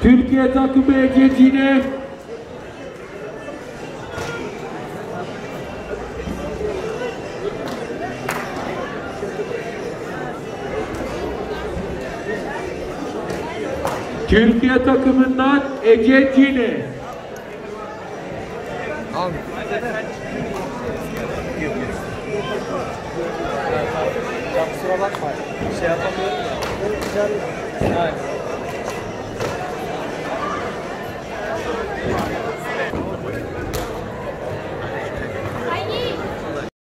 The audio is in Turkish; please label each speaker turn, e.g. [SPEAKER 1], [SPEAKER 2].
[SPEAKER 1] Türkiye takımı Ececine. Türkiye takımından Ececine.
[SPEAKER 2] Kusura bakma. Şey yapamıyorum.